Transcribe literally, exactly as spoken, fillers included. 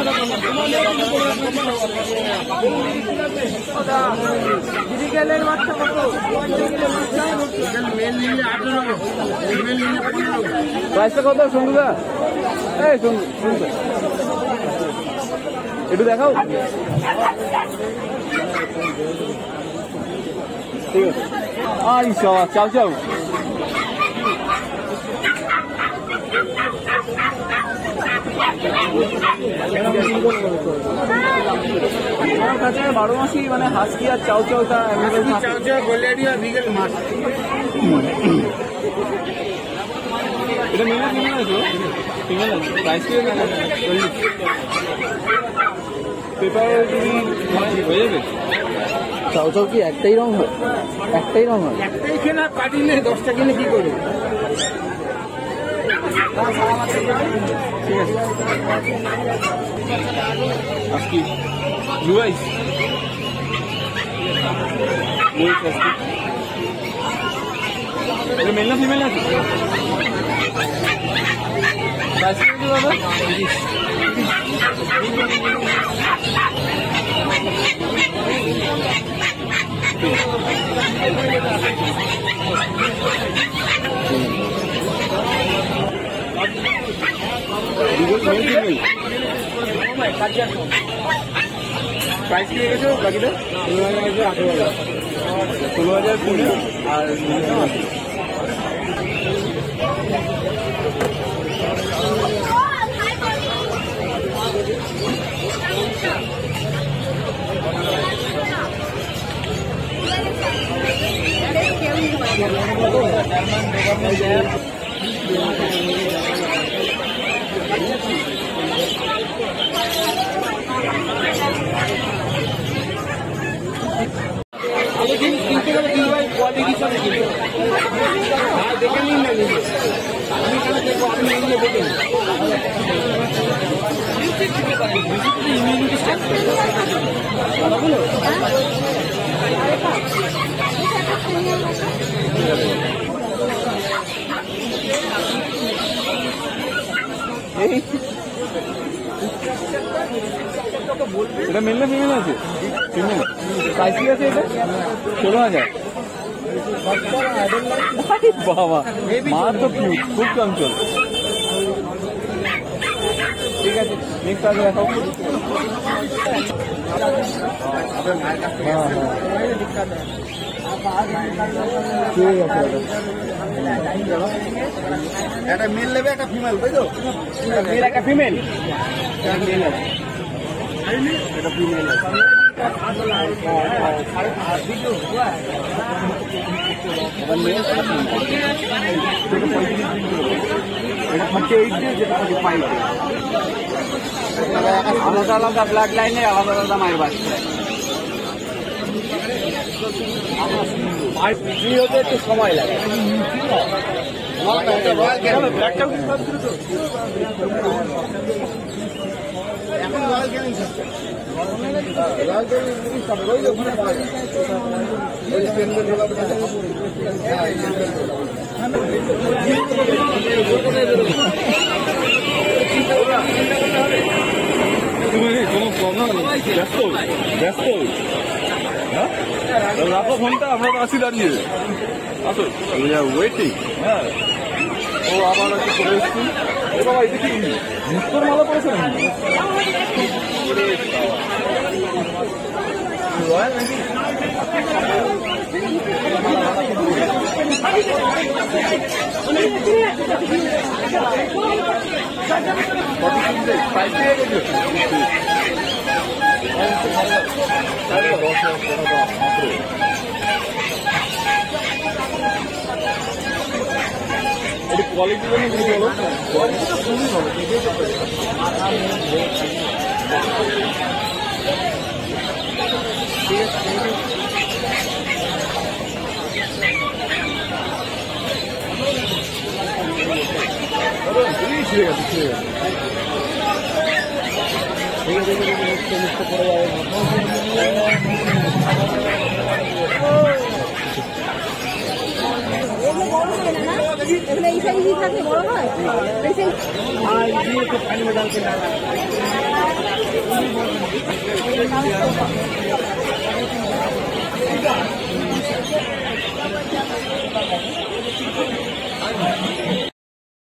প্রাইসটা কত সঙ্গুদা? এই সঙ্গু একটু দেখাও। ঠিক আছে। আই চাও চাও আমার কাছে বারো মাসি মানে হাসকি আর চাও চাওটা চাও চাও গোলিয়ারি আর রিগেল মাছ। এটা মিলে ফিমেল আছে? ফিমেল আছে। প্রাইস কি হবে? চল্লিশ। পেপারে হয়ে যাবে? চাও চাও কি একটাই রং হয়? একটাই রং হয়? একটাই কেনা কাটিলে দশটা কিনে কি করবে? ঠিক আছে। আজকে ব্লু আইস ব্লু আইস আজকে এটা মেল না ফিমেল আছে? প্রাইস কত দাদা? প্রাইস কি রেখেছো বাকিটা? ষোলো হাজার আছে, আঠেরো হাজার ষোলো হাজার কুড়ি আর কিনতে গেলে কি ভাই কোয়ালিটি সব কিনতে দেখে নিন না নিজে। আমি কেন দেখবো? আপনি নিজে দেখেন। ইমিউনিটি এটা মেল না ফিমেল আছে? ফিমেল। প্রাইস কি আছে এটা? ষোলো হাজার। বাবা মা তো কিউট, খুব চঞ্চল। ঠিক আছে, নেক্সট আগে দেখাও। হ্যাঁ হ্যাঁ ঠিক আছে। একটা মেল নেবে, একটা ফিমেল, তাই তো? মেল একটা ফিমেল। মেল আছে, এটা ফিমেল আছে। আলাদা আলাদা ব্লাড লাইনে আলাদা আলাদা মায়ের বাচ্চা। আর বিক্রি হতে একটু সময় লাগে। এখন royal canning system, royal canning সব রইল ওখানে পাওয়া যায়। ওই স্টেনলেস ব্যস্ত ব্যস্ত হ্যাঁ রাখো ফোনটা, আমরা তো আসি দাঁড়িয়ে। আসো ওয়েটিং। হ্যাঁ ও আবার একটু চলে এসছি। ও বাবা এটা কি মুক্তর মালা পড়েছেন? রয়্যাল নাকি? কোয়ালিটি জন্য কি বলো? কোয়ালিটিটা খুবই ভালো। ঠিক আছে, ঠিক আছে, ঠিক আছে। এই সাইজই থাকে, বড় হয়। আর দিয়ে তো পানি ডালকে না Thank you.